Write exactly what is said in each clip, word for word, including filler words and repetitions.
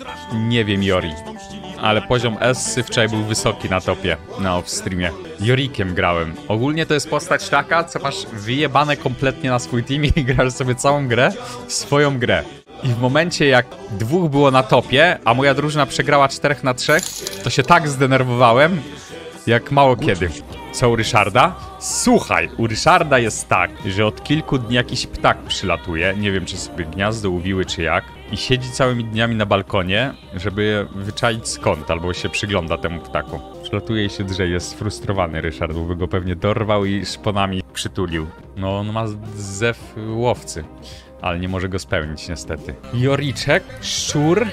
Nie wiem, Yori. Ale poziom S wczoraj był wysoki na topie, na off-streamie. Yorikiem grałem. Ogólnie to jest postać taka, co masz wyjebane kompletnie na swój team i grasz sobie całą grę, swoją grę. I w momencie, jak dwóch było na topie, a moja drużyna przegrała czterech na trzech, to się tak zdenerwowałem, jak mało kiedy. Co u Ryszarda? Słuchaj, u Ryszarda jest tak, że od kilku dni jakiś ptak przylatuje, nie wiem czy sobie gniazdo uwiły czy jak, i siedzi całymi dniami na balkonie, żeby wyczaić skąd, albo się przygląda temu ptaku. Przylatuje i się drze, jest sfrustrowany Ryszard, bo by go pewnie dorwał i szponami przytulił. No, on ma zew łowcy, ale nie może go spełnić niestety. Joriczek, szczur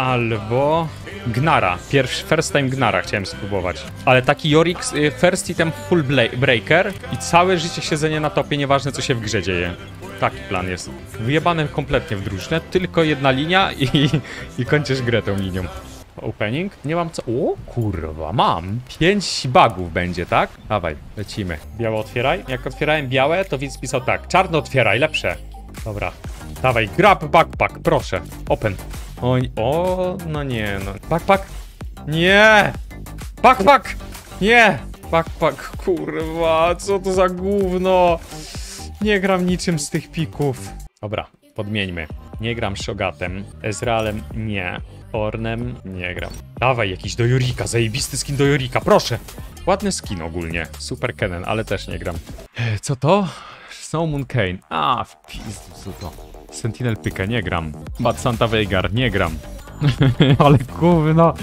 albo Gnara. Pierwszy, first time Gnara chciałem spróbować. Ale taki Jorik, first item full breaker i całe życie siedzenie na topie, nieważne co się w grze dzieje. Taki plan jest. Wyjebane kompletnie w drużynę, tylko jedna linia i, i kończysz grę tą linią. Opening? Nie mam co... O kurwa, mam. Pięć bugów będzie, tak? Dawaj, lecimy. Białe otwieraj. Jak otwierałem białe, to widz pisał tak. Czarno otwieraj, lepsze. Dobra. Dawaj, grab backpack, proszę. Open. Oj, o, no nie, no. Backpack? Nie! Backpack! Nie! Backpack, kurwa, co to za gówno? Nie gram niczym z tych pików. Dobra, podmieńmy. Nie gram Shogatem, Ezrealem nie, Ornem nie gram. Dawaj jakiś do Jorika, zajebisty skin do Jorika, proszę! Ładny skin ogólnie, super Kennen, ale też nie gram. Co to? Snow Moon Kane. A, w pizdu, co to? Sentinel Pykę, nie gram. Bad Santa Veigar, nie gram. Ale gówno.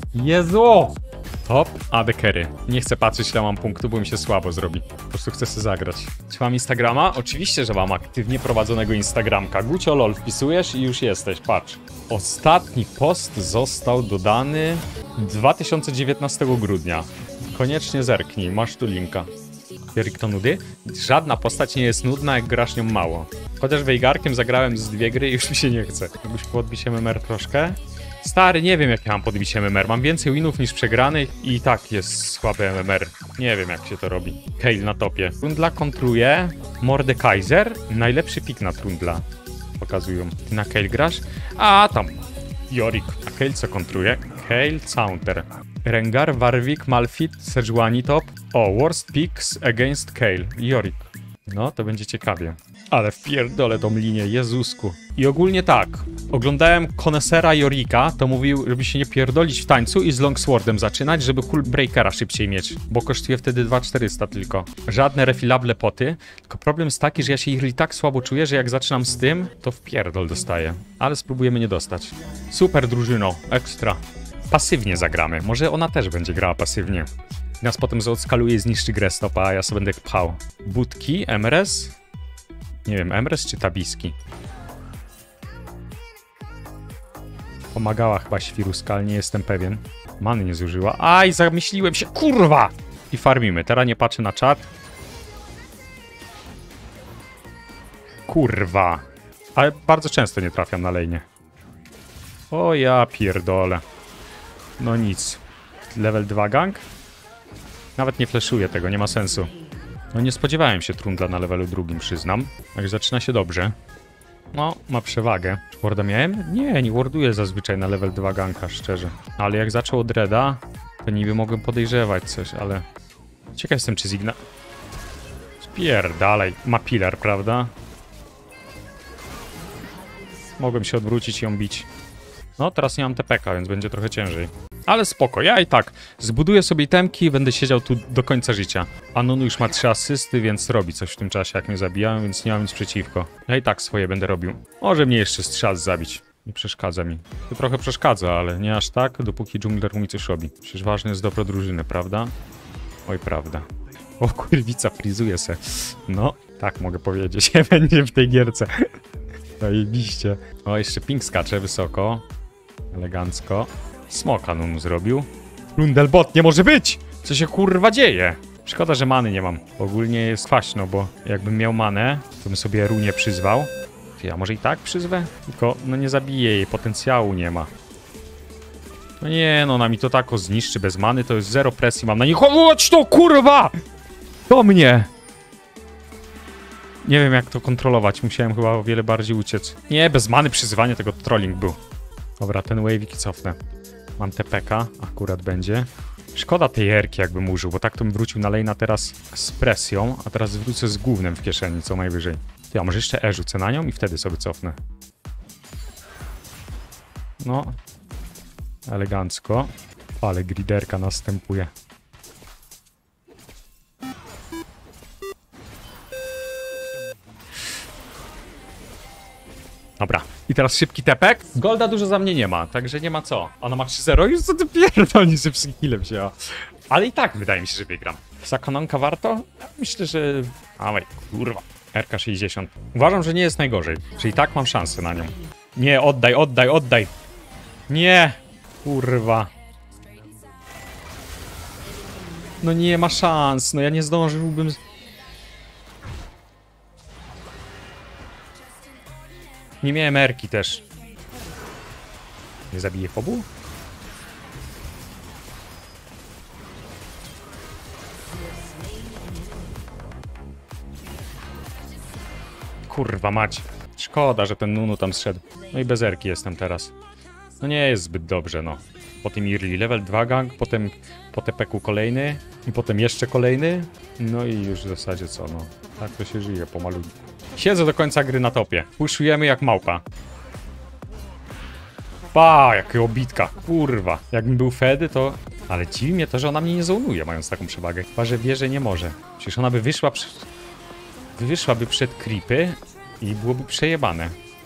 Jezu! Top, A D Carry. Nie chcę patrzeć, ile mam punktu, bo mi się słabo zrobi. Po prostu chcę sobie zagrać. Czy mam Instagrama? Oczywiście, że mam aktywnie prowadzonego Instagramka. Gucio lol, wpisujesz i już jesteś, patrz. Ostatni post został dodany dwa tysiące dziewiętnastego grudnia. Koniecznie zerknij, masz tu linka. Erik to nudy? Żadna postać nie jest nudna, jak grasz nią mało. Chociaż Veigarkiem zagrałem z dwie gry i już mi się nie chce. Jakbyś podbić M M R troszkę? Stary, nie wiem jak ja mam podbić M M R. Mam więcej winów niż przegranych i tak jest słaby M M R. Nie wiem jak się to robi. Kayle na topie. Trundla kontruje. Mordekaiser. Najlepszy pik na Trundla. Pokazują. Ty na Kayle grasz? A tam. Yorick. A Kayle co kontruje? Kayle Counter. Rengar, Warwick, Malphite, Sejuani top. O, worst picks against Kayle. Yorick. No, to będzie ciekawie. Ale wpierdolę tą linię, Jezusku. I ogólnie tak, oglądałem konesera Jorika, to mówił, żeby się nie pierdolić w tańcu i z longswordem zaczynać, żeby hull breakera szybciej mieć, bo kosztuje wtedy dwa tysiące czterysta tylko. Żadne refillable poty, tylko problem jest taki, że ja się ich tak słabo czuję, że jak zaczynam z tym, to wpierdol dostaję. Ale spróbujemy nie dostać. Super drużyno, ekstra. Pasywnie zagramy, może ona też będzie grała pasywnie. Nas potem zaodskaluje i zniszczy grę stopa, a ja sobie będę pchał. Budki, M R S? Nie wiem, M R S czy Tabiski? Pomagała chyba Świruska, ale nie jestem pewien. Many nie zużyła. Aj, zamyśliłem się, kurwa! I farmimy, teraz nie patrzę na czat. Kurwa. Ale bardzo często nie trafiam na lejnie. O ja pierdolę. No nic. Level dwa gang? Nawet nie fleszuję tego, nie ma sensu. No nie spodziewałem się Trundla na levelu drugim, przyznam. Także zaczyna się dobrze. No, ma przewagę. Warda miałem? Nie, nie warduję zazwyczaj na level dwa ganka, szczerze. Ale jak zaczął od Reda, to niby mogłem podejrzewać coś, ale... Ciekaw jestem, czy Zigna... Spierdalaj. Ma pilar, prawda? Mogłem się odwrócić i ją bić. No, teraz nie mam T P K, więc będzie trochę ciężej. Ale spoko, ja i tak zbuduję sobie itemki i będę siedział tu do końca życia. Anonu już ma trzy asysty, więc robi coś w tym czasie, jak mnie zabijałem, więc nie mam nic przeciwko. Ja i tak swoje będę robił. Może mnie jeszcze strzał zabić. Nie przeszkadza mi. To trochę przeszkadza, ale nie aż tak, dopóki dżungler mi coś robi. Przecież ważne jest dobro drużyny, prawda? Oj, prawda. O, kurwica, frizuje se. No, tak mogę powiedzieć. Nie będzie w tej gierce. Zajebiście. O, jeszcze ping skacze wysoko. Elegancko. Smoka Nunu zrobił. Lundelbot nie może być! Co się kurwa dzieje? Szkoda, że many nie mam. Ogólnie jest kwaśno, bo jakbym miał manę, to bym sobie runię przyzwał. Ja może i tak przyzwę? Tylko no nie zabiję jej, potencjału nie ma. No nie, no ona mi to tako zniszczy bez many, to jest zero presji mam na nich. Chodź to kurwa! Do mnie! Nie wiem jak to kontrolować, musiałem chyba o wiele bardziej uciec. Nie, bez many przyzywanie tego trolling był. Dobra, ten wave'ik cofnę. Mam T P K, akurat będzie. Szkoda tej erki jakbym użył, bo tak to bym wrócił na lane'a teraz z presją, a teraz wrócę z gównem w kieszeni, co najwyżej. Ty, a może jeszcze E rzucę na nią i wtedy sobie cofnę. No. Elegancko. Ale griderka następuje. Dobra. I teraz szybki tepek. Golda dużo za mnie nie ma, także nie ma co. Ona ma trzy zero, już co ty pierdolni, że psychile wzięła. Ale i tak wydaje mi się, że wygram. Za kanonka warto? Myślę, że... Awaj, kurwa. R K sześćdziesiąt. Uważam, że nie jest najgorzej. Czyli tak mam szansę na nią. Nie, oddaj, oddaj, oddaj. Nie. Kurwa. No nie ma szans. No ja nie zdążyłbym... Nie miałem erki też. Nie zabiję fobu? Kurwa mać. Szkoda, że ten Nunu tam zszedł. No i bez erki jestem teraz. No nie jest zbyt dobrze, no. Po tym early level dwa gang, potem po T P K kolejny i potem jeszcze kolejny. No i już w zasadzie co, no. Tak to się żyje pomalutku. Siedzę do końca gry na topie. Puszujemy jak małpa. Pa, jaka obitka, kurwa. Jakbym był Fedy, to... Ale dziwi mnie to, że ona mnie nie zonuje, mając taką przewagę. Chyba, że wie, że nie może. Przecież ona by wyszła... Przy... Wyszłaby przed creepy i byłoby przejebane.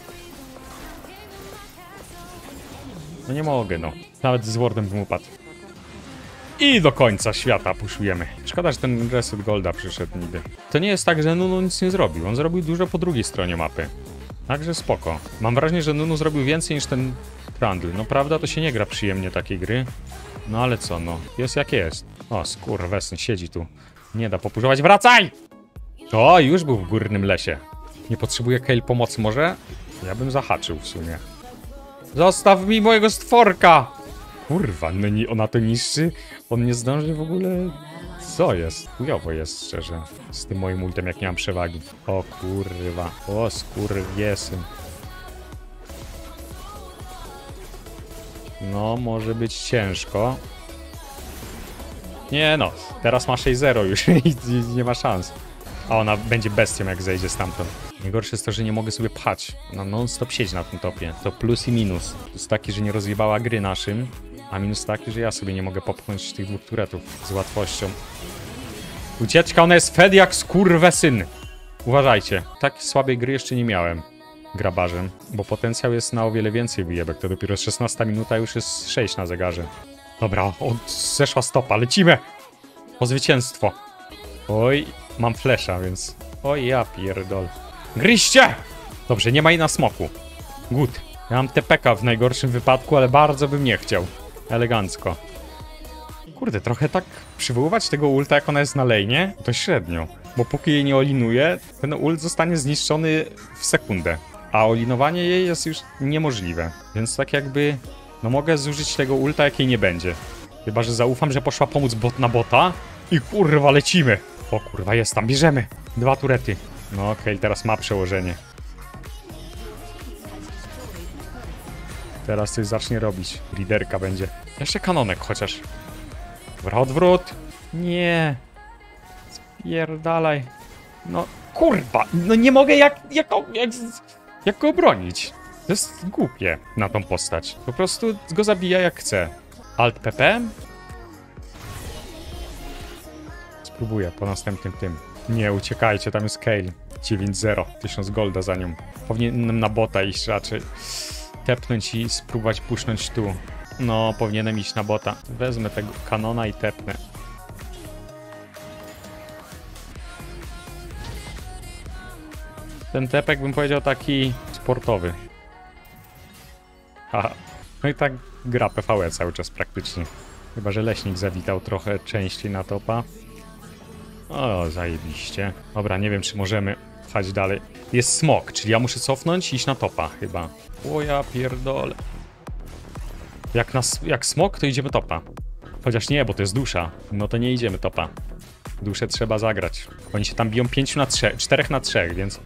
No nie mogę, no. Nawet z Wardem bym upadł. I do końca świata puszujemy. Szkoda, że ten reset Golda przyszedł niby. To nie jest tak, że Nunu nic nie zrobił. On zrobił dużo po drugiej stronie mapy. Także spoko. Mam wrażenie, że Nunu zrobił więcej niż ten Trundle. No prawda, to się nie gra przyjemnie takiej gry. No ale co, no. Jest jak jest. O, skurwesyn siedzi tu. Nie da popurzować. Wracaj! O, już był w górnym lesie. Nie potrzebuje Kayle pomocy może? Ja bym zahaczył w sumie. Zostaw mi mojego stworka! Kurwa, no nie, ona to niszczy. On nie zdąży w ogóle... Co jest? Chujowo jest, szczerze. Z tym moim ultem, jak nie mam przewagi. O kurwa. O skurwiesyn. No, może być ciężko. Nie no, teraz ma sześć zero już i nie ma szans. A ona będzie bestią, jak zejdzie stamtąd. Najgorsze jest to, że nie mogę sobie pchać. Ona non-stop siedzi na tym topie. To plus i minus. Plus taki, że nie rozjebała gry naszym, a minus taki, że ja sobie nie mogę popchnąć tych dwóch turetów z łatwością. Ucieczka, ona jest fed jak skurwesyn. Uważajcie, tak słabej gry jeszcze nie miałem grabarzem, bo potencjał jest na o wiele więcej wyjebek. To dopiero szesnasta minuta, już jest sześć na zegarze. Dobra, o, zeszła stopa, lecimy! Po zwycięstwo. Oj, mam flesza, więc... Oj, ja pierdol. Gryźcie! Dobrze, nie ma jej na smoku. Good. Ja mam T P K w najgorszym wypadku, ale bardzo bym nie chciał. Elegancko. Kurde, trochę tak przywoływać tego ulta, jak ona jest na lane'ie, to średnio. Bo póki jej nie olinuje, ten ult zostanie zniszczony w sekundę. A olinowanie jej jest już niemożliwe. Więc tak jakby... No mogę zużyć tego ulta, jak jej nie będzie. Chyba, że zaufam, że poszła pomóc bot na bota. I kurwa, lecimy. O kurwa, jest tam, bierzemy. Dwa turety. No okej, okay, teraz ma przełożenie. Teraz coś zacznie robić. Liderka będzie. Jeszcze kanonek chociaż. Dobra, odwrót. Nie. Spierdalaj. No kurwa. No nie mogę jak... Jak, jak, jak go obronić. To jest głupie na tą postać. Po prostu go zabija jak chce. Alt P P. Spróbuję po następnym tym. Nie, uciekajcie, tam jest Kayle. dziewięć zero. tysiąc golda za nią. Powinienem na bota iść raczej. Tepnąć i spróbować pusznąć tu. No, powinienem iść na bota. Wezmę tego kanona i tepnę. Ten tepek bym powiedział taki sportowy. Haha. No i tak gra P V E cały czas praktycznie. Chyba, że leśnik zawitał trochę częściej na topa. O, zajebiście. Dobra, nie wiem, czy możemy pchać dalej. Jest smok, czyli ja muszę cofnąć i iść na topa chyba. O ja pierdolę. Jak, nas, jak smok, to idziemy topa. Chociaż nie, bo to jest dusza. No to nie idziemy topa. Duszę trzeba zagrać. Oni się tam biją pięć na trzy, cztery na trzy, więc...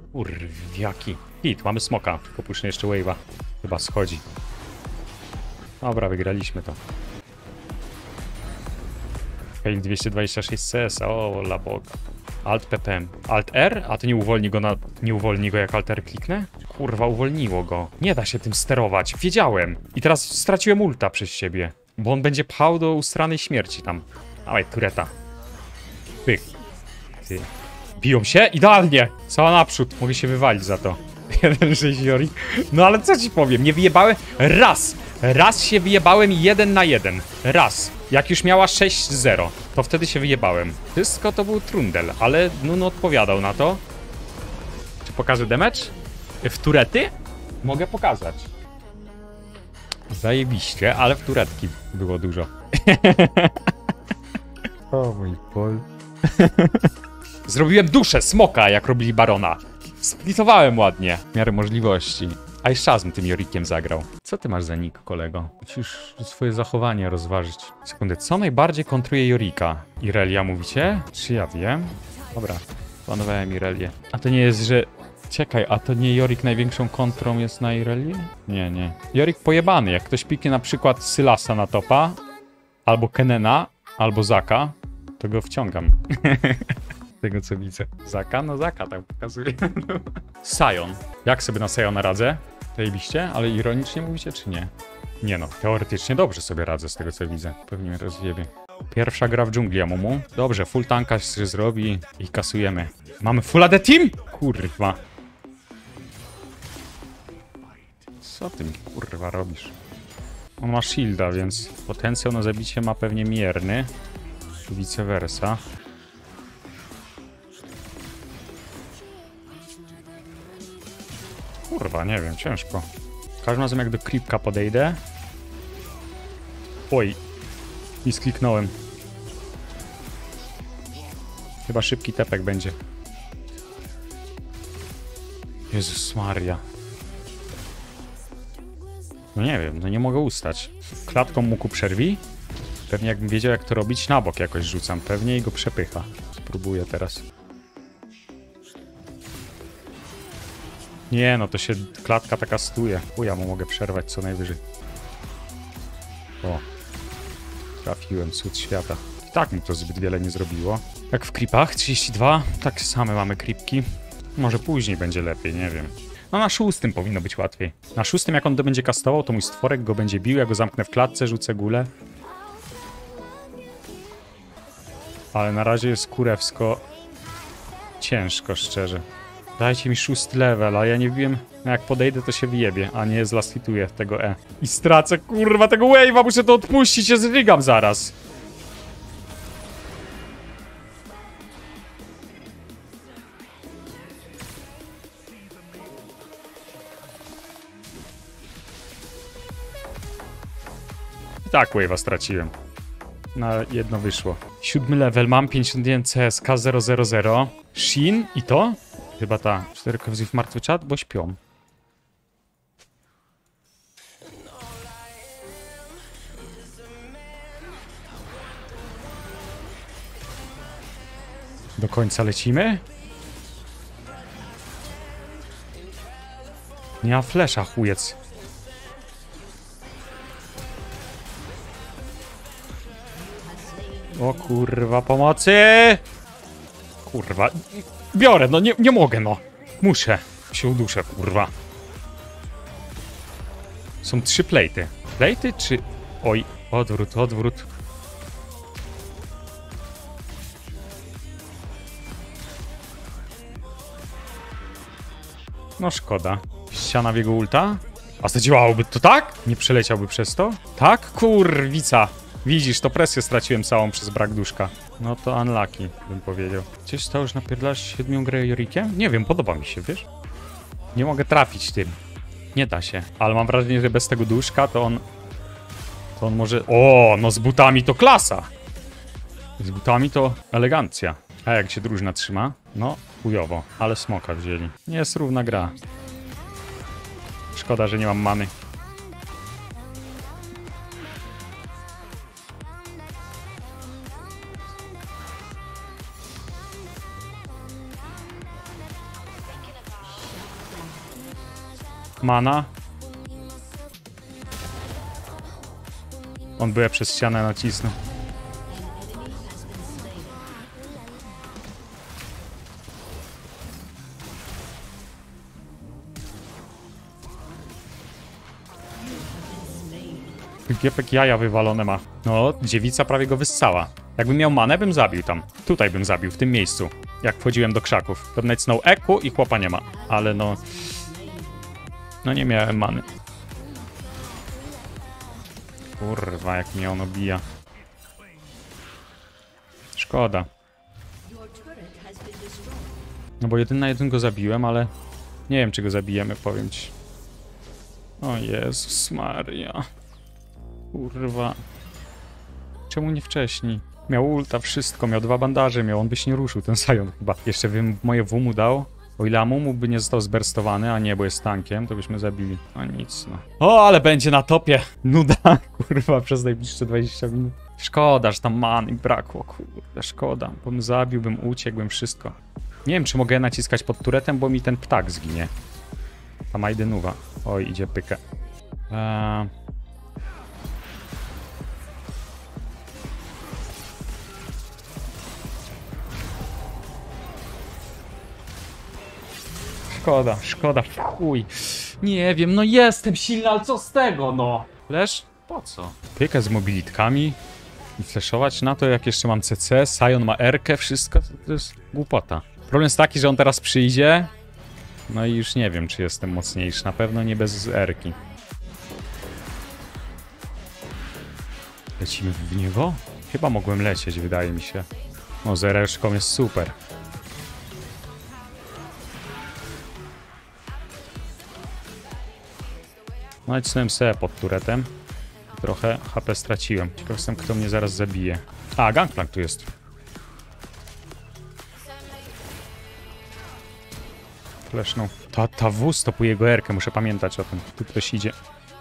Kurwiaki. Hit, mamy smoka. Popuszczę jeszcze wave'a. Chyba schodzi. Dobra, wygraliśmy to. Fail dwieście dwadzieścia sześć C S, o la boga. Alt P P M. Alt R? A to nie uwolni go na... Nie uwolni go jak Alt R kliknę? Kurwa, uwolniło go. Nie da się tym sterować. Wiedziałem. I teraz straciłem ulta przez siebie. Bo on będzie pchał do ustranej śmierci tam. Dawaj, tureta. Pyk. Ty. Biją się? Idealnie! Cała naprzód. Mogę się wywalić za to. jeden sześć Yorick. No ale co ci powiem? Nie wyjebałem? Raz! Raz się wyjebałem jeden na jeden. Raz. Jak już miała sześć zero, to wtedy się wyjebałem. Wszystko to był trundel, ale Nuno odpowiadał na to. Czy pokażę damage? W turety? Mogę pokazać. Zajebiście, ale w turetki było dużo. O mój pol. Zrobiłem duszę smoka, jak robili barona. Splitowałem ładnie, w miarę możliwości. A i Shazm tym Yorickiem zagrał. Co ty masz za nick, kolego? Musisz swoje zachowanie rozważyć. Sekundę, co najbardziej kontruje Yorika? Irelia mówicie? Czy ja wiem? Dobra, planowałem Irelię. A to nie jest, że... Czekaj, a to nie Yorick największą kontrą jest na Irelię? Nie, nie. Yorick pojebany. Jak ktoś piknie na przykład Sylasa na topa, albo Kenena, albo Zaka, to go wciągam. Tego co widzę. Zaka? No Zaka tak pokazuje. Sion. Jak sobie na Siona radzę? Zajebiście? Ale ironicznie mówicie, czy nie? Nie no, teoretycznie dobrze sobie radzę z tego co widzę. Pewnie mnie rozjebie. Pierwsza gra w dżungli Amumu. Dobrze, full tanka się zrobi i kasujemy. Mamy full A D team? Kurwa. Co ty mi kurwa robisz? On ma shielda, więc potencjał na zabicie ma pewnie mierny. I vice versa. Kurwa, nie wiem, ciężko. W każdym razie jak do creepka podejdę... Oj. I skliknąłem. Chyba szybki tepek będzie. Jezus Maria. No nie wiem, no nie mogę ustać. Klatką mógł przerwi. Pewnie jakbym wiedział jak to robić, na bok jakoś rzucam. Pewnie i go przepycha. Spróbuję teraz. Nie, no to się klatka taka stuje. Uja, mu mogę przerwać co najwyżej. O. Trafiłem, cud świata. I tak mi to zbyt wiele nie zrobiło. Jak w creepach, trzydzieści dwa. Tak same mamy creepki. Może później będzie lepiej, nie wiem. No na szóstym powinno być łatwiej. Na szóstym jak on to będzie kastował, to mój stworek go będzie bił. Ja go zamknę w klatce, rzucę gulę. Ale na razie jest kurewsko ciężko, szczerze. Dajcie mi szósty level, a ja nie wiem, no jak podejdę to się wyjebie, a nie zlastituję tego E. I stracę, kurwa, tego wave'a, muszę to odpuścić, się zrygam zaraz. I tak wave'a straciłem. Na jedno wyszło. Siódmy level, mam pięćdziesiąt jeden C S K zero zero zero. Shin i to? Chyba ta. cztery kawzy w martwy czat, bo śpią. Do końca lecimy? Nie ma flesza, chujec. O kurwa, pomocy! Kurwa. Biorę, no nie, nie mogę, no. Muszę. Się uduszę, kurwa. Są trzy plejty. Plejty czy... Oj, odwrót, odwrót. No szkoda. Ściana w jego ulta? A zadziałałoby to tak? Nie przeleciałby przez to? Tak? Kurwica. Widzisz, to presję straciłem całą przez brak duszka. No to unlucky, bym powiedział. Gdzieś to już napierdalasz siedmią grę Yorickiem? Nie wiem, podoba mi się, wiesz? Nie mogę trafić tym. Nie da się. Ale mam wrażenie, że bez tego duszka to on... To on może... O, no z butami to klasa! Z butami to elegancja. A jak się drużyna trzyma? No, chujowo. Ale smoka wzięli. Nie jest równa gra. Szkoda, że nie mam many. Mana. On by przez ścianę nacisnął. Giepek jaja wywalone ma. No, dziewica prawie go wyssała. Jakbym miał manę, bym zabił tam. Tutaj bym zabił, w tym miejscu. Jak wchodziłem do krzaków. To necnął eku i chłopa nie ma. Ale no... No nie miałem many. Kurwa, jak mnie on obija. Szkoda. No bo jeden na jeden go zabiłem, ale... Nie wiem, czy go zabijemy, powiem ci. O Jezus Maria. Kurwa. Czemu nie wcześniej? Miał ulta, wszystko, miał dwa bandaże, miał, on by się nie ruszył, ten Sion chyba. Jeszcze bym moje W mu dał. O ile Amumu by nie został zberstowany, a nie, bo jest tankiem, to byśmy zabili. No nic, no. O, ale będzie na topie. Nuda, kurwa, przez najbliższe dwadzieścia minut. Szkoda, że tam many brakło, kurde, szkoda. Bo bym zabił, bym uciekł, bym wszystko. Nie wiem, czy mogę naciskać pod turetem, bo mi ten ptak zginie. Tam Aidenuwa. Oj, idzie pykę. Eee... Szkoda, szkoda, chuj. Nie wiem, no jestem silny, ale co z tego, no? Flash? Po co? Pykę z mobilitkami i flashować na to, jak jeszcze mam C C, Sion ma R-kę, wszystko, to jest głupota. Problem jest taki, że on teraz przyjdzie, no i już nie wiem, czy jestem mocniejszy, na pewno nie bez R-ki. Lecimy w niego? Chyba mogłem lecieć, wydaje mi się. No, z R-szką jest super. Nacisnąłem sobie pod turetem. Trochę H P straciłem. Ciekaw jestem, kto mnie zaraz zabije. A, Gangplank tu jest. Flashnął. Ta, ta W stopuje jego R-kę, muszę pamiętać o tym. Tu ktoś idzie.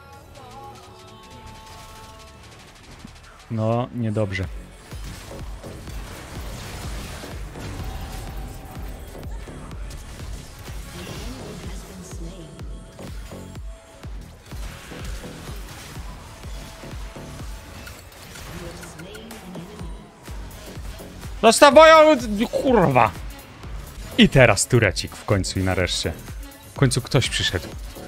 No, niedobrze. Dostawają! Kurwa! I teraz turecik w końcu i nareszcie. W końcu ktoś przyszedł.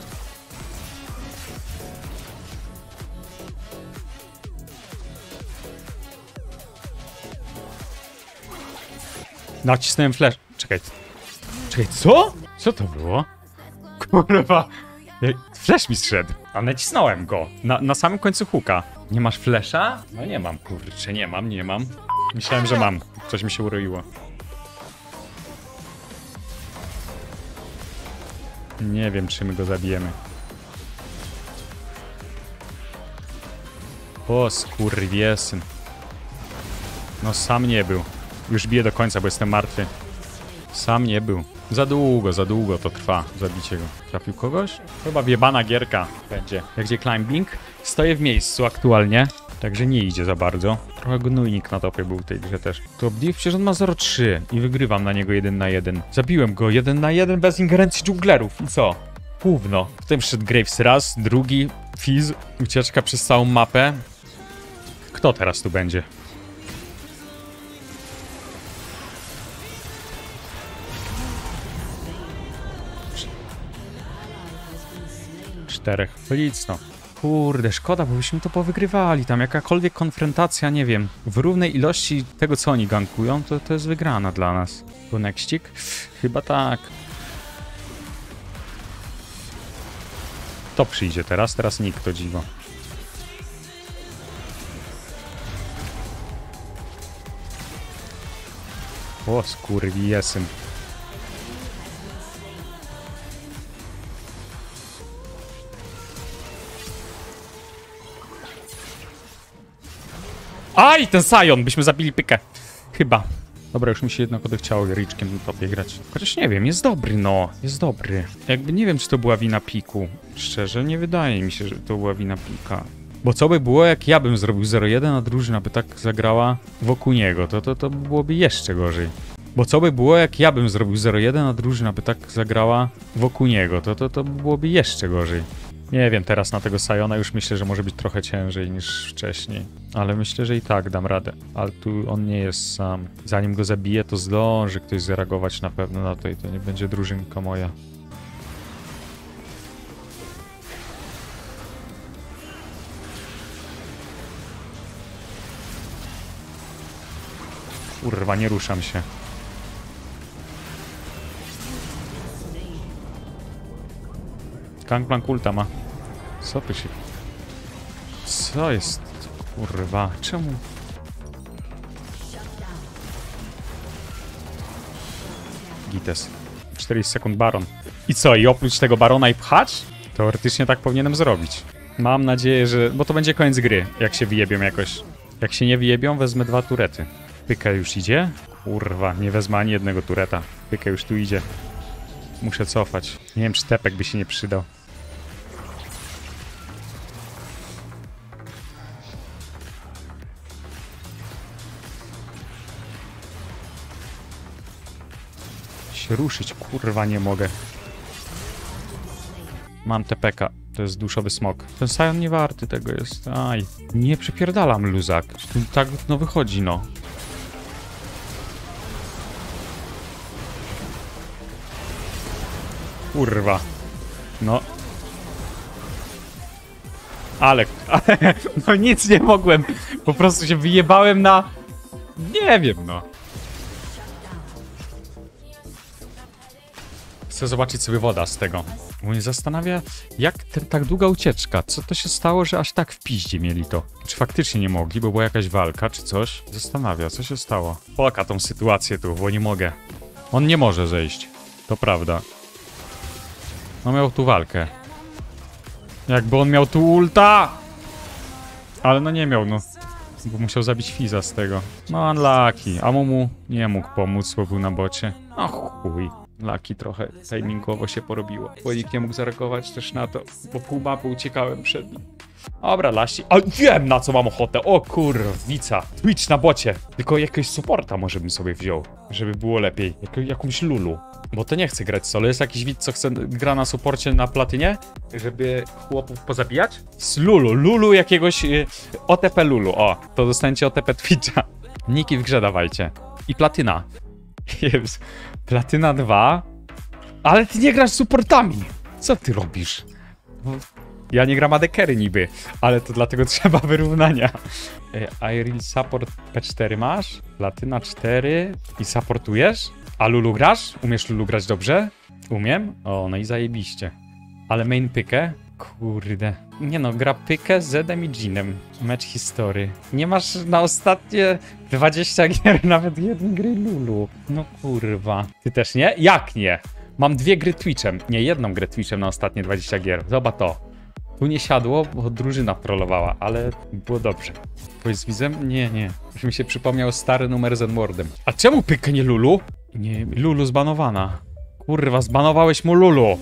Nacisnąłem flash. Czekaj. Czekaj, co? Co to było? Kurwa. Flash mi zszedł. A nacisnąłem go. Na, na samym końcu hooka. Nie masz flasha? No nie mam, kurczę, nie mam, nie mam. Myślałem, że mam. Coś mi się uroiło. Nie wiem, czy my go zabijemy. O, skurwiesyn. No sam nie był. Już biję do końca, bo jestem martwy. Sam nie był. Za długo, za długo to trwa, zabicie go. Trafił kogoś? Chyba wjebana gierka będzie. Jak gdzie climbing? Stoję w miejscu aktualnie. Także nie idzie za bardzo. Trochę gnójnik na topie był w tej grze też. To Obdiv przecież on ma zero trzy i wygrywam na niego jeden na jeden. Zabiłem go jeden na jeden bez ingerencji dżunglerów. I co? Gówno. Potem przyszedł Graves raz, drugi, Fizz, ucieczka przez całą mapę. Kto teraz tu będzie? Czterech. Nic no. Kurde, szkoda, bo byśmy to powygrywali. Tam jakakolwiek konfrontacja, nie wiem, w równej ilości tego, co oni gankują, to, to jest wygrana dla nas. Bo nextik? Chyba tak. To przyjdzie teraz, teraz nikt, to dziwo. O, skurwiesyn. Aj, ten Sion! Byśmy zabili pykę. Chyba. Dobra, już mi się jednak odechciało Riczkiem na topie grać. Chociaż nie wiem, jest dobry, no. Jest dobry. Jakby nie wiem, czy to była wina piku. Szczerze, nie wydaje mi się, że to była wina pika. Bo co by było, jak ja bym zrobił zero jeden, a drużyna by tak zagrała wokół niego? To, to, to byłoby jeszcze gorzej. Bo co by było, jak ja bym zrobił zero jeden, a drużyna by tak zagrała wokół niego, to, to, to byłoby jeszcze gorzej. Nie wiem, teraz na tego Siona już myślę, że może być trochę ciężej niż wcześniej. Ale myślę, że i tak dam radę. Ale tu on nie jest sam. Zanim go zabiję, to zdąży ktoś zareagować na pewno na to i to nie będzie drużynka moja. Kurwa, nie ruszam się. Gangplank ulta ma. Co tu się... Co jest? Kurwa, czemu? Gites. czterdzieści sekund baron. I co? I oprócz tego barona i pchać? Teoretycznie tak powinienem zrobić. Mam nadzieję, że... Bo to będzie koniec gry, jak się wyjebią jakoś. Jak się nie wyjebią, wezmę dwa turety. Pyka już idzie? Kurwa, nie wezmę ani jednego tureta. Pyka już tu idzie. Muszę cofać. Nie wiem, czy tepek by się nie przydał. Się ruszyć, kurwa, nie mogę. Mam tepeka. To jest duszowy smok. Ten Sion nie warty tego jest. Aj. Nie przepierdalam luzak. Tak no wychodzi, no. Kurwa. No. Ale, ale, no nic nie mogłem. Po prostu się wyjebałem na... Nie wiem, no. Chcę zobaczyć sobie woda z tego. Bo mnie zastanawia, jak ten, tak długa ucieczka. Co to się stało, że aż tak w piździe mieli to? Czy faktycznie nie mogli, bo była jakaś walka, czy coś? Zastanawia, co się stało. Płaka tą sytuację tu, bo nie mogę. On nie może zejść. To prawda. No miał tu walkę. Jakby on miał tu ulta! Ale no nie miał, no. Bo musiał zabić Fiza z tego. No unlucky. A mu nie mógł pomóc, bo był na bocie. O chuj. Lucky trochę timingowo się porobiło. Bo nikt nie mógł zareagować też na to, bo pół mapy uciekałem przed nim. Dobra, lasi. A wiem, na co mam ochotę. O kurwica. Twitch na bocie. Tylko jakiegoś supporta może bym sobie wziął, żeby było lepiej. Jak, jakąś Lulu. Bo to nie chcę grać solo. Jest jakiś widz, co chce gra na supporcie na platynie, żeby chłopów pozabijać? Z Lulu. Lulu jakiegoś... Y, O T P Lulu. O, to dostaniecie O T P Twitcha. Niki w grze dawajcie. I platyna. Jezus. Platyna dwa. Ale ty nie grasz supportami. Co ty robisz? Ja nie gram A D carry niby, ale to dlatego trzeba wyrównania. Iril support P cztery masz? Platyna cztery i supportujesz? A Lulu grasz? Umiesz Lulu grać dobrze? Umiem? O, no i zajebiście. Ale main pykę? Kurde. Nie no, gra pykę z Zedem i Jinem. Mecz history. Nie masz na ostatnie dwadzieścia gier nawet jednej gry Lulu. No kurwa. Ty też nie? Jak nie? Mam dwie gry Twitchem. Nie, jedną grę Twitchem na ostatnie dwadzieścia gier. Zobacz to. Tu nie siadło, bo drużyna trollowała, ale było dobrze. Powiedz widzem? Nie, nie. Już mi się przypomniał stary numer z N-wordem. A czemu pykę nie Lulu? Nie, Lulu zbanowana. Kurwa, zbanowałeś mu Lulu.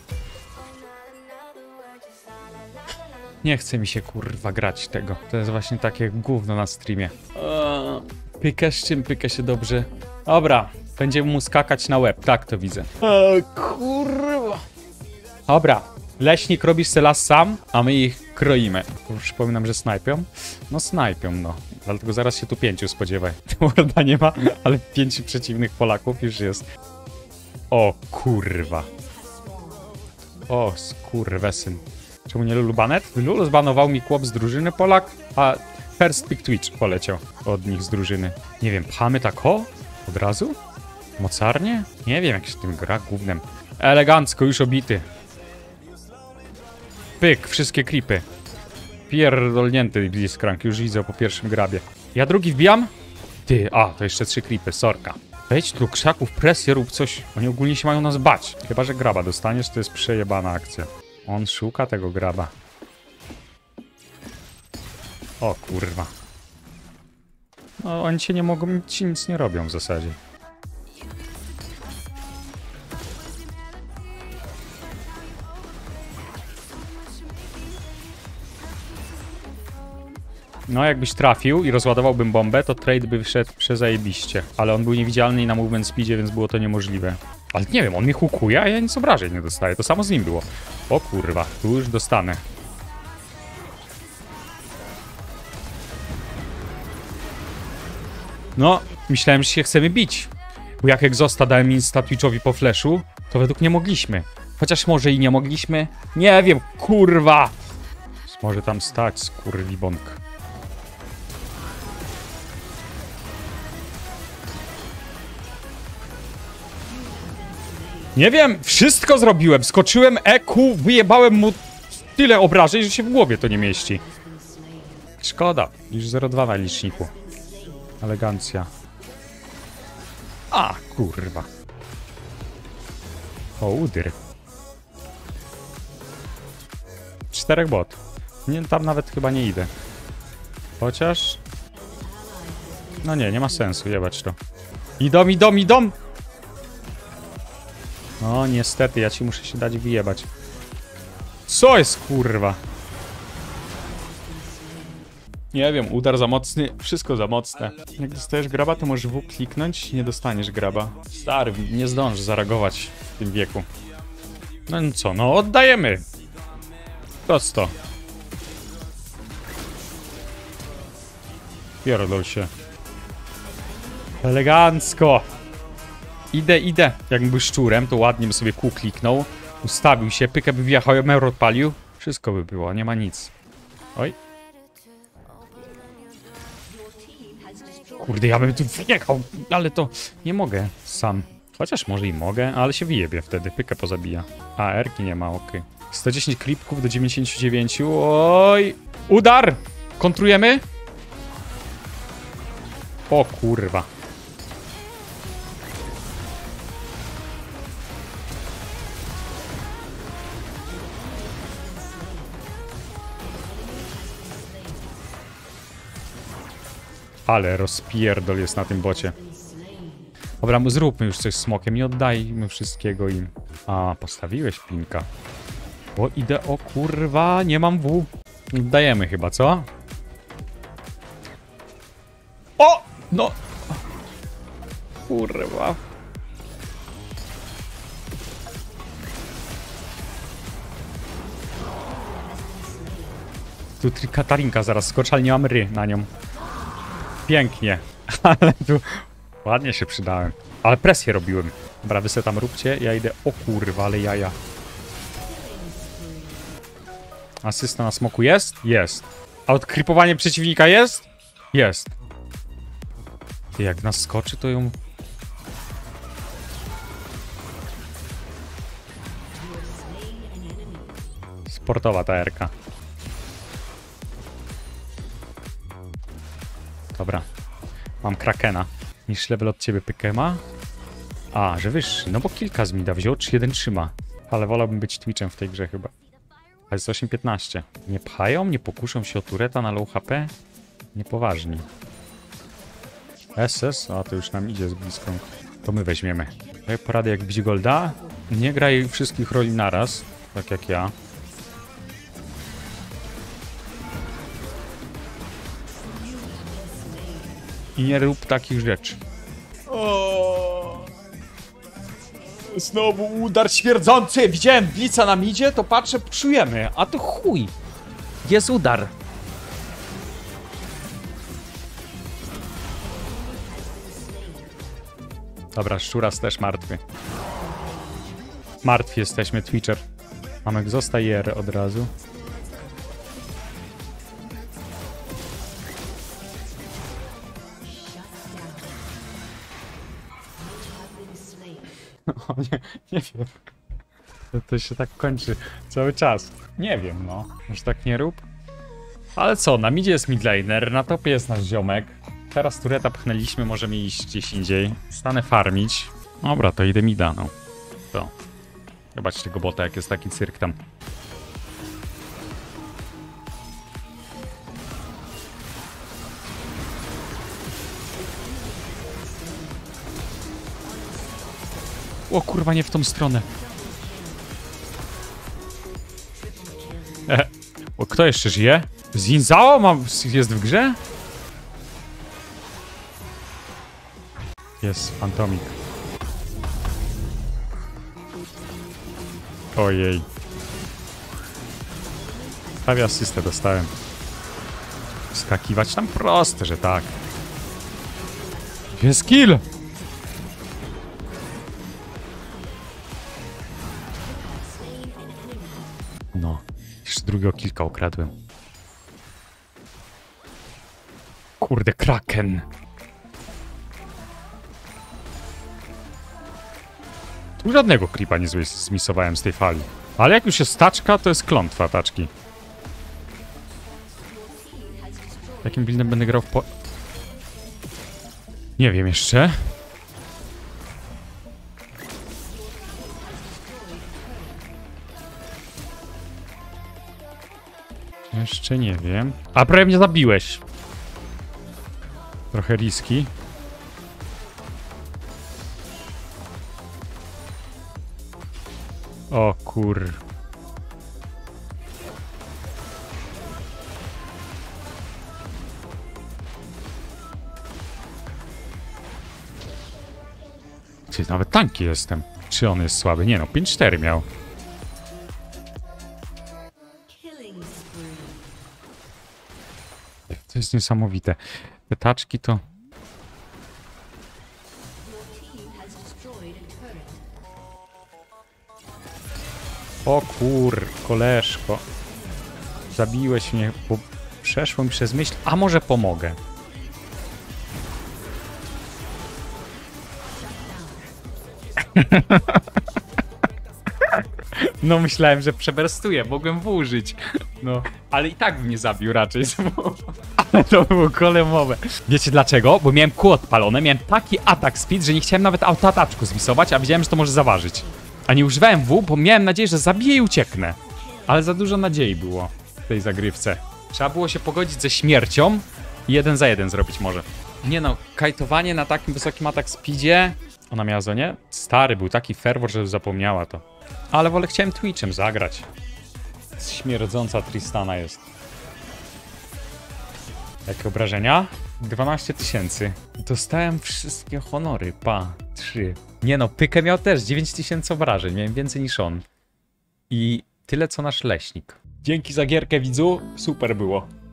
Nie chce mi się kurwa grać tego. To jest właśnie takie gówno na streamie. Eee, pykę z czym pykę się dobrze? Dobra, będziemy mu skakać na łeb, tak to widzę. Eee, kurwa. Dobra, leśnik robisz se las sam, a my ich kroimy. Już przypominam, że snajpią. No snajpią, no. Dlatego zaraz się tu pięciu spodziewaj. Morda nie ma, ale pięciu przeciwnych Polaków już jest. O kurwa. O skurwesyn. Czemu nie Lulu Banet? Lulu zbanował mi chłop z drużyny Polak, a first pick Twitch poleciał od nich z drużyny. Nie wiem, pchamy tak o? Od razu? Mocarnie? Nie wiem, jak się tym gra gównem. Elegancko, już obity. Pyk, wszystkie creepy. Pierdolnięty Blitzcrank, już widzę po pierwszym grabie. Ja drugi wbijam? Ty, a, to jeszcze trzy creepy, sorka. Wejdź tu, krzaków, presję, rób coś. Oni ogólnie się mają nas bać. Chyba, że graba dostaniesz, to jest przejebana akcja. On szuka tego graba. O kurwa. No, oni cię nie mogą, ci nic nie robią w zasadzie. No, jakbyś trafił i rozładowałbym bombę, to trade by wyszedł przezajebiście. Ale on był niewidzialny i na movement speedzie, więc było to niemożliwe. Ale nie wiem, on mnie hukuje, a ja nic obrażeń nie dostaję. To samo z nim było. O kurwa, tu już dostanę. No, myślałem, że się chcemy bić. Bo jak egzosta dałem insta Twitchowi po flashu, to według mnie mogliśmy. Chociaż może i nie mogliśmy. Nie wiem, kurwa! Może tam stać, skurwibąk. Nie wiem, wszystko zrobiłem. Skoczyłem E Q, wyjebałem mu tyle obrażeń, że się w głowie to nie mieści. Szkoda, już zero dwa na liczniku. Elegancja. A, kurwa. O, udyr. Czterech bot. Nie, tam nawet chyba nie idę. Chociaż... No nie, nie ma sensu, jebać to. Idą, idą, idą! No niestety, ja ci muszę się dać wyjebać. Co jest, kurwa? Nie wiem, udar za mocny, wszystko za mocne. Jak dostajesz graba, to możesz W kliknąć, nie dostaniesz graba. Stary, nie zdążysz zareagować w tym wieku. No i co, no oddajemy. Prosto. Pierdol się. Elegancko. Idę, idę. Jakbym był szczurem, to ładnie by sobie kół kliknął. Ustawił się, pykę by wjechał, euro odpalił. Wszystko by było, nie ma nic. Oj. Kurde, ja bym tu wjechał, ale to nie mogę sam. Chociaż może i mogę, ale się wyjebie wtedy. Pykę pozabija. A, erki nie ma, okej. Okay. sto dziesięć klipków do dziewięćdziesięciu dziewięciu. Oj! Udar! Kontrujemy? O kurwa. Ale rozpierdol jest na tym bocie. Dobra, zróbmy już coś z smokiem, nie oddajmy wszystkiego im. A, postawiłeś pinka. O, idę, o kurwa, nie mam W. Dajemy chyba, co? O! No! Kurwa. Tu Katarinka zaraz skoczy, ale nie mam ry na nią. Pięknie. Ale tu ładnie się przydałem. Ale presję robiłem. Dobra, wy se tam róbcie, ja idę. O kurwa, ale jaja. Asysta na smoku jest? Jest. A odkrypowanie przeciwnika jest? Jest. Ty, jak nas skoczy, to ją... Sportowa ta erka. Dobra. Mam Krakena. Niż level od ciebie Pykema. A, że wyższy. No bo kilka z mida wziął, czy jeden trzyma. Ale wolałbym być Twitchem w tej grze chyba. A jest osiem piętnaście. Nie pchają? Nie pokuszą się o tureta na low H P? Niepoważni. S S? A to już nam idzie z bliską. To my weźmiemy. Daj poradę jak bić golda. Nie graj wszystkich roli naraz. Tak jak ja. I nie rób takich rzeczy. O! Znowu udar śmierdzący! Widziałem blica nam idzie, to patrzę, czujemy. A to chuj! Jest udar. Dobra, szczuras też martwy. Martwi jesteśmy, Twitcher. Mamy egzosta i R od razu. O, nie, nie wiem. To, to się tak kończy cały czas. Nie wiem, no. Może tak nie rób? Ale co, na midzie jest midlaner, na topie jest nasz ziomek. Teraz tureta pchnęliśmy, możemy iść gdzieś indziej. Stanę farmić. Dobra, to idę mida, no. To. Zobacz tego bota, jak jest taki cyrk tam. O kurwa, nie w tą stronę. E, o, kto jeszcze żyje? Zinzao mam, jest w grze? Jest Fantomik. Ojej. Prawie asystę dostałem. Skakiwać tam proste, że tak. Jest kill! No. Jeszcze drugiego kilka okradłem. Kurde, Kraken. Tu żadnego creepa nie zmisowałem z tej fali. Ale jak już jest taczka, to jest klątwa taczki. Jakim buildem będę grał w po... Nie wiem jeszcze. Jeszcze nie wiem. A prawie mnie zabiłeś. Trochę riski. O kur... Czy nawet tanki jestem. Czy on jest słaby? Nie no, pięć cztery miał. To jest niesamowite. Te taczki to... O kur, koleżko. Zabiłeś mnie, bo przeszło mi przez myśl, a może pomogę. No myślałem, że przeberstuję, mogłem włożyć. No, ale i tak bym nie zabił raczej. Ale to było golemowe. Wiecie dlaczego? Bo miałem kół odpalone, miałem taki atak speed, że nie chciałem nawet autoataczku zmisować, a wiedziałem, że to może zaważyć. A nie używałem W, bo miałem nadzieję, że zabiję i ucieknę. Ale za dużo nadziei było w tej zagrywce. Trzeba było się pogodzić ze śmiercią i jeden za jeden zrobić może. Nie no, kajtowanie na takim wysokim atak speedzie... Ona miała zonie? Stary, był taki fervor, że zapomniała to. Ale wolę chciałem Twitchem zagrać. Śmierdząca Tristana jest. Jakie obrażenia? dwanaście tysięcy. Dostałem wszystkie honory. Pa, trzy. Nie no, Pykę miał też dziewięć tysięcy obrażeń. Miałem więcej niż on. I tyle co nasz leśnik. Dzięki za gierkę, widzu. Super było.